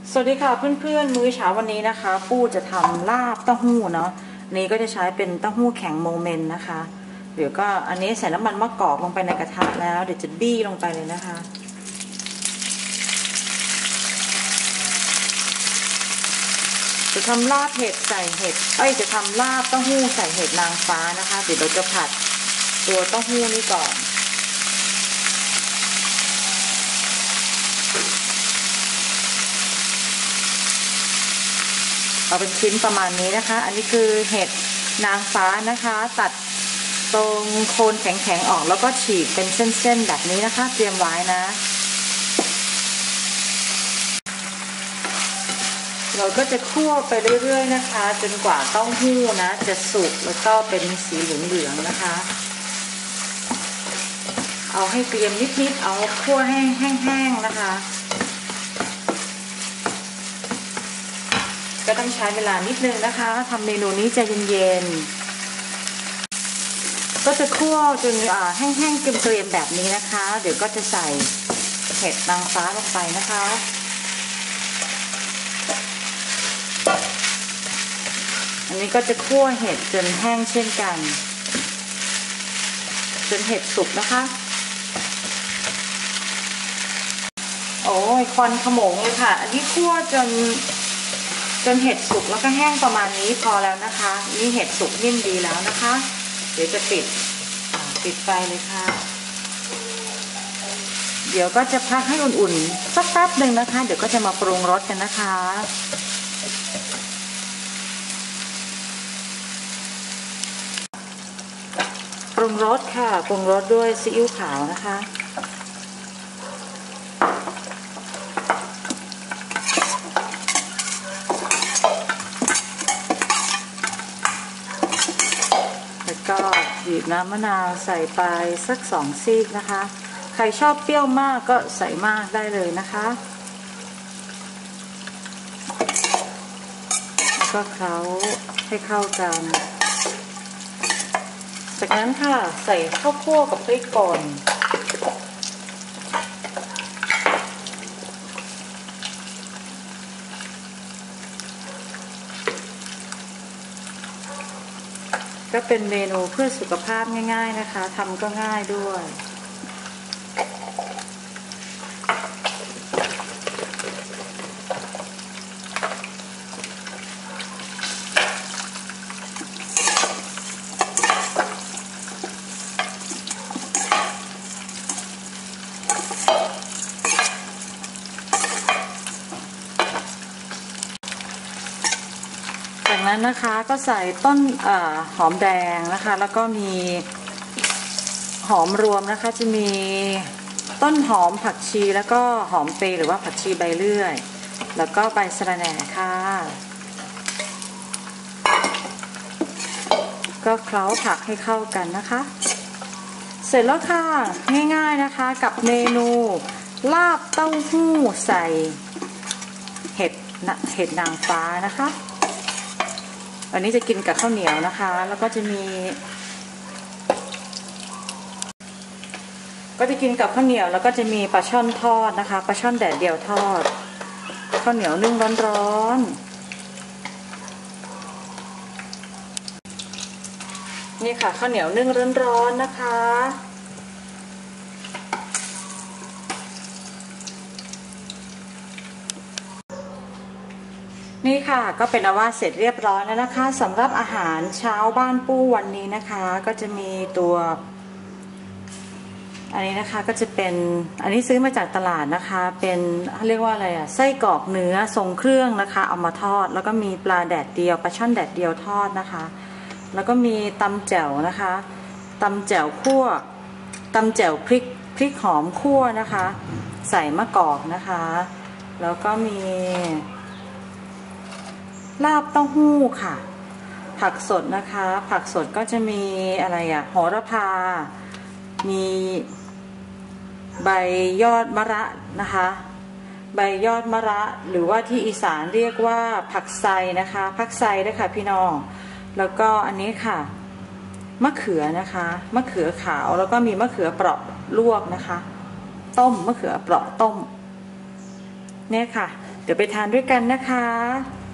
สวัสดีค่ะเพื่อนๆมื้อเช้าวันนี้นะคะปู้จะทำลาบเต้าหู้เนาะนี้ก็จะใช้เป็นเต้าหู้แข็งโมเมนต์นะคะเดี๋ยวก็อันนี้ใส่น้ำมันมะกอกลงไปในกระทะแล้วเดี๋ยวจะบี้ลงไปเลยนะคะจะทำลาบเห็ดใส่เห็ดจะทำลาบเต้าหู้ใส่เห็ดนางฟ้านะคะเดี๋ยวเราจะผัดตัวเต้าหู้นี้ก่อนเอาเป็นชิ้นประมาณนี้นะคะอันนี้คือเห็ดนางฟ้านะคะตัดตรงโคนแข็งๆออกแล้วก็ฉีกเป็นเส้นๆแบบนี้นะคะเตรียมไว้นะเราก็จะคั่วไปเรื่อยๆนะคะจนกว่าเต้าหู้นะจะสุกแล้วก็เป็นสีเหลืองๆนะคะเอาให้เกรียมนิดๆเอาคั่วให้แห้งๆนะคะก็ต้องใช้เวลานิดนึงนะคะทำเมนูนี้ใจเย็นๆก็จะคั่วจนแห้งๆเกรียมๆแบบนี้นะคะเดี๋ยวก็จะใส่เห็ดนางฟ้าลงไปนะคะอันนี้ก็จะคั่วเห็ดจนแห้งเช่นกันจนเห็ดสุกนะคะโอ้ยควันขโมงเลยค่ะอันนี้คั่วจนเห็ดสุกแล้วก็แห้งประมาณนี้พอแล้วนะคะนี่เห็ดสุกนิ่มดีแล้วนะคะเดี๋ยวจะปิดไฟเลยค่ะเดี๋ยวก็จะพักให้อุ่นๆสักแป๊บหนึ่งนะคะเดี๋ยวก็จะมาปรุงรสกันนะคะปรุงรสค่ะปรุงรสด้วยซีอิ๊วขาวนะคะก็บีบน้ำมะนาวใส่ไปสัก2 ซีกนะคะใครชอบเปรี้ยวมากก็ใส่มากได้เลยนะคะแล้วก็เคล้าให้เข้ากันจากนั้นค่ะใส่ข้าวคั่วกับพริกป่นก็เป็นเมนูเพื่อสุขภาพง่ายๆนะคะทำก็ง่ายด้วยจากนั้นนะคะก็ใส่ต้นหอมแดงนะคะแล้วก็มีหอมรวมนะคะจะมีต้นหอมผักชีแล้วก็หอมเปรย์หรือว่าผักชีใบเลื่อยแล้วก็ใบสะระแหน่ค่ะก็เคล้าผักให้เข้ากันนะคะเสร็จแล้วค่ะง่ายๆนะคะกับเมนูลาบเต้าหู้ใส่เห็ดนางฟ้านะคะอันนี้จะกินกับข้าวเหนียวนะคะแล้วก็จะกินกับข้าวเหนียวแล้วก็จะมีปลาช่อนทอดนะคะปลาช่อนแดดเดียวทอดข้าวเหนียวนึ่งร้อนๆนี่ค่ะข้าวเหนียวนึ่งร้อนๆนะคะนี่ค่ะก็เป็นว่าเสร็จเรียบร้อยแล้วนะคะสำหรับอาหารเช้าบ้านปู้วันนี้นะคะก็จะมีตัวอันนี้นะคะก็จะเป็นอันนี้ซื้อมาจากตลาดนะคะเป็นเรียกว่าอะไรไส้กรอกเนื้อทรงเครื่องนะคะเอามาทอดแล้วก็มีปลาแดดเดียวปลาช่อนแดดเดียวทอดนะคะแล้วก็มีตำแจ่วนะคะตำแจ่วคั่วตำแจ่วพริกหอมคั่วนะคะใส่มะกอกนะคะแล้วก็มีลาบเต้าหู้ค่ะผักสดนะคะผักสดก็จะมีอะไรโหระพามีใบยอดมะระนะคะใบยอดมะระหรือว่าที่อีสานเรียกว่าผักไซนะคะผักไซด้วยค่ะพี่น้องแล้วก็อันนี้ค่ะมะเขือนะคะมะเขือขาวแล้วก็มีมะเขือเปราะลวกนะคะต้มมะเขือเปราะต้มเนี่ยค่ะเดี๋ยวไปทานด้วยกันนะคะ